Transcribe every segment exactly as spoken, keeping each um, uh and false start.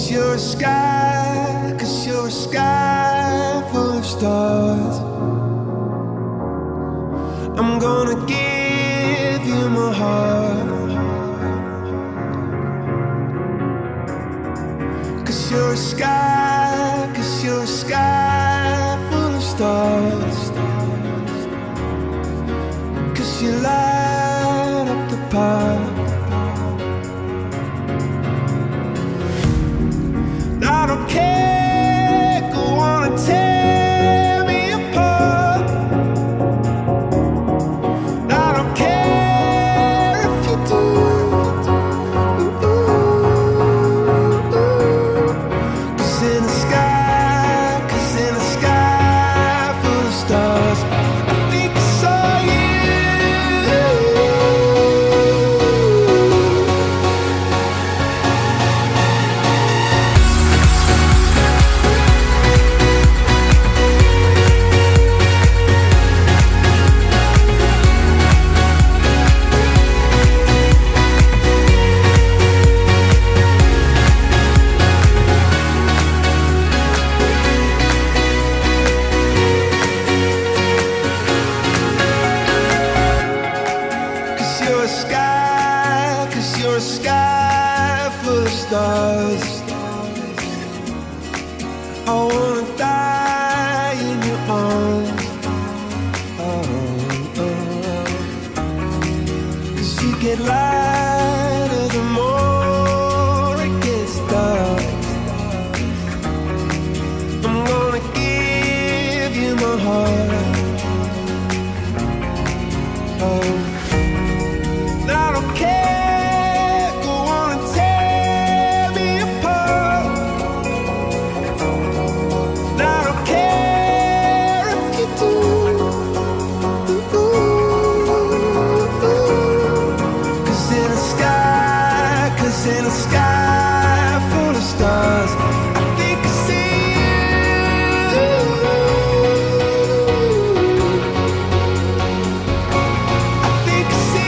'Cause you're a sky, 'cause you're a sky full of stars. I'm gonna give you my heart. 'Cause you're a sky, 'cause you're a sky full of stars. 'Cause you light up the park. I don't care, go on and tear me apart. I don't care if you do. Ooh, ooh, ooh. 'Cause in the sky, 'cause in the sky full of stars, I think I saw you. You're a sky, 'cause you're a sky full of stars. I wanna die in your arms. Oh, oh. 'Cause you get lighter the more it gets dark. I'm gonna give you my heart. Oh, I don't care, go on and tear me apart. I don't care if you do. Ooh, ooh, ooh. 'Cause in the sky, 'cause in the sky full of stars, I think I see you. I think I see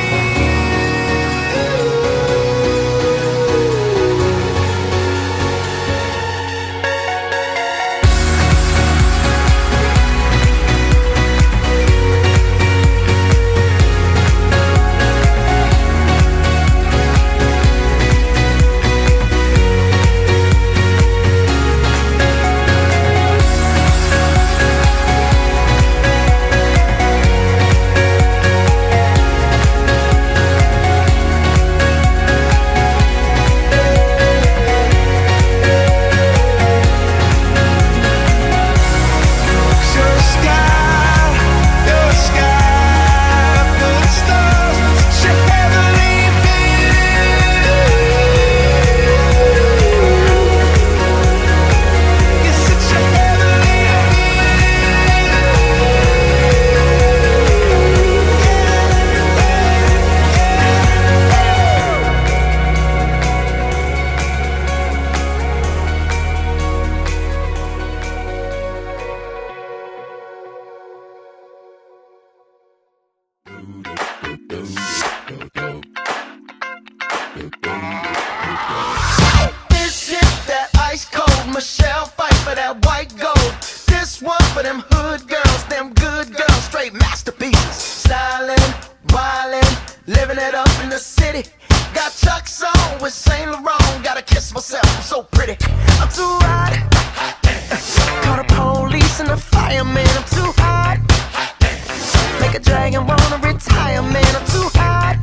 this is that ice cold Michelle fight for that white gold. This one for them hood girls, them good girls, straight masterpieces. Styling, wildin', living it up in the city. Got Chuck's on with Saint Laurent. Gotta kiss myself, I'm so pretty. I'm too hot. Call the police and the fireman. I'm too hot. Make a dragon wanna retire, man. I'm too hot.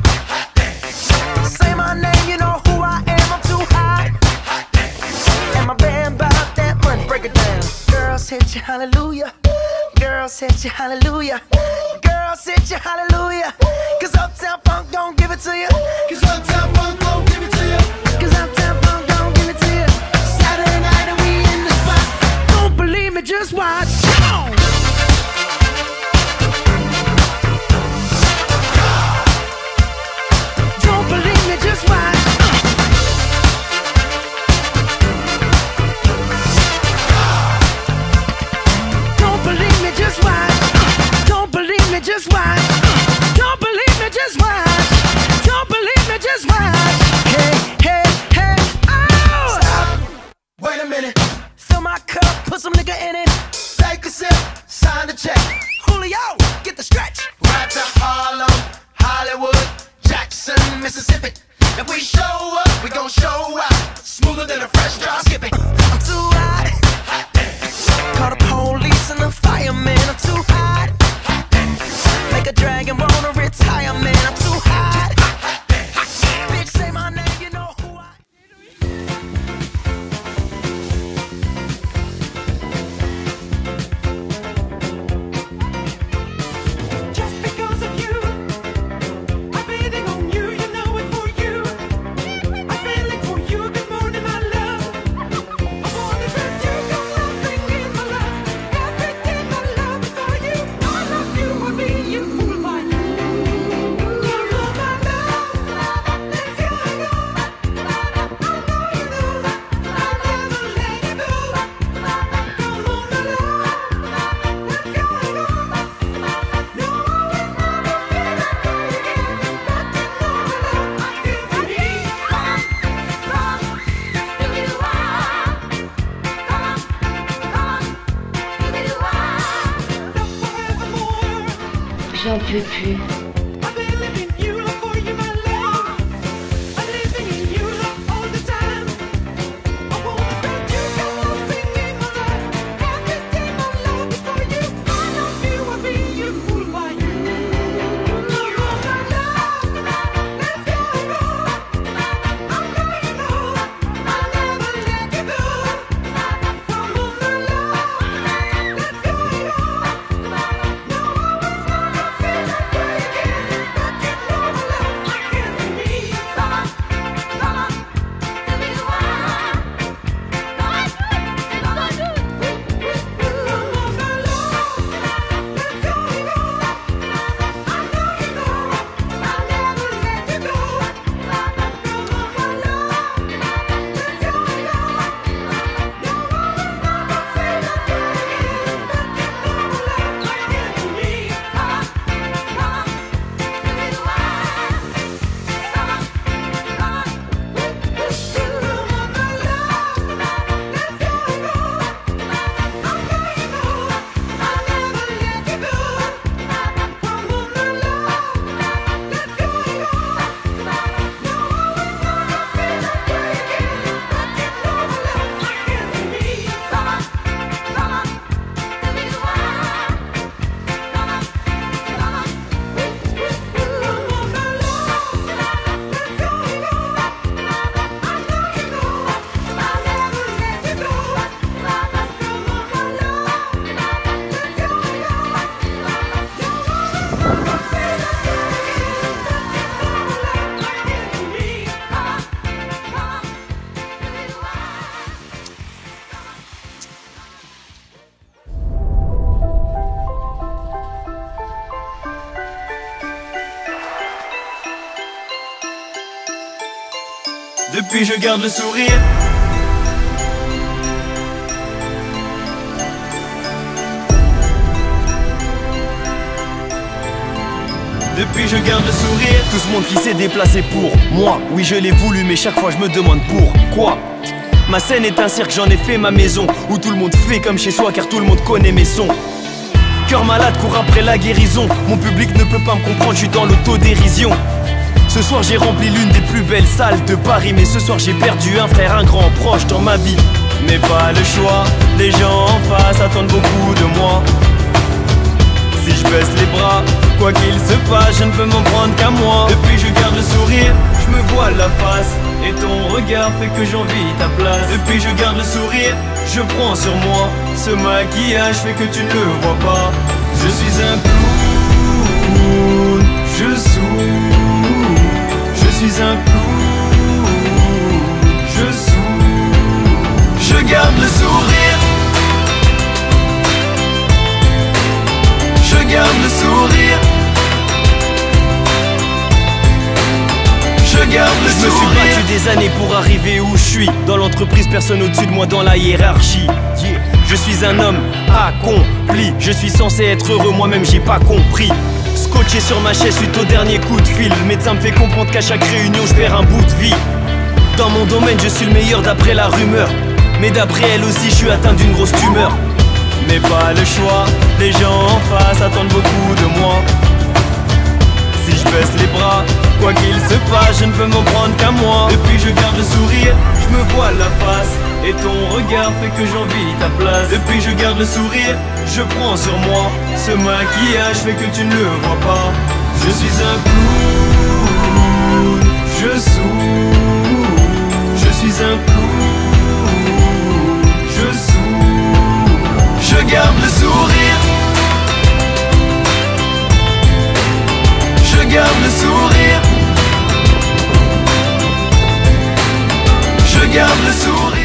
Say my name, you know who I am. I'm too hot. And my band bought that money. Break it down. Girls hit you, hallelujah. Girls hit you, hallelujah. Girls hit you, hallelujah. 'Cause Uptown Funk don't give it to you. 'Cause Uptown Funk don't give it to you. 'Cause Uptown Funk don't give it to you. Saturday night and we in the spot. Don't believe me, just watch. Come on. Don't believe me, just watch. Don't believe me, just watch. Don't believe me, just watch. Don't believe me, just watch. Don't believe me, just watch. Hey, hey, hey. Mississippi. If we show up, we gon' show out. Smoother than a fresh drop skipping. I'm too hot. Call the police and the fireman. I'm too hot. Make a dragon wanna retire, man. I'm too hot. Bitch, say my name, you know who I Just because of you, I'm waiting on you, you know it for you. I'm feeling for you, good morning, my love. I wanna that you got nothing in my life. Everything I love is for you. I love you, I'll be you, fool by you. Come on, my love, let's go. I know you know, I'll never let you go. Come on, my love, let's go. No, J'en peux plus. I've been living you love for you, my love. I'm living in you love all the time. I wanna that you got nothing in my life. Everything I love is for you. I love you, I'll be you, fool by you. Come on, my love, let's go. I know you know, I'll never let you go. Come on, my love, let's go. Depuis je garde le sourire. Depuis je garde le sourire. Tout ce monde qui s'est déplacé pour moi. Oui je l'ai voulu mais chaque fois je me demande pourquoi. Ma scène est un cirque, j'en ai fait ma maison, où tout le monde fait comme chez soi car tout le monde connaît mes sons. Cœur malade court après la guérison. Mon public ne peut pas me comprendre, je suis dans l'autodérision. Ce soir j'ai rempli l'une des plus belles salles de Paris. Mais ce soir j'ai perdu un frère, un grand proche dans ma vie. Mais pas le choix, les gens en face attendent beaucoup de moi. Si je baisse les bras, quoi qu'il se passe, je ne peux m'en prendre qu'à moi. Depuis je garde le sourire, je me voile la face. Et ton regard fait que j'envie ta place. Depuis je garde le sourire, je prends sur moi. Ce maquillage fait que tu ne le vois pas. Je suis un clown, je souris. Je suis un clown, je souris. Je garde le sourire. Je garde le sourire. Je garde le sourire. Je me suis battu des années pour arriver où je suis. Dans l'entreprise, personne au-dessus de moi dans la hiérarchie. Yeah. Je suis un homme accompli. Je suis censé être heureux, moi-même j'ai pas compris. Scotché sur ma chaise suite au dernier coup de fil. Le médecin me fait comprendre qu'à chaque réunion je perds un bout de vie. Dans mon domaine je suis le meilleur d'après la rumeur. Mais d'après elle aussi je suis atteint d'une grosse tumeur. Mais pas le choix, les gens en face attendent beaucoup de moi. Si je baisse les bras. Quoi qu'il se passe, je ne peux m'en prendre qu'à moi. Depuis je garde le sourire, je me voile la face. Et ton regard fait que j'envie ta place. Depuis je garde le sourire, je prends sur moi. Ce maquillage fait que tu ne le vois pas. Je suis un clown, je souris. Je suis un clown, je souris. Je garde le sourire. Je garde le sourire. Je garde le sourire.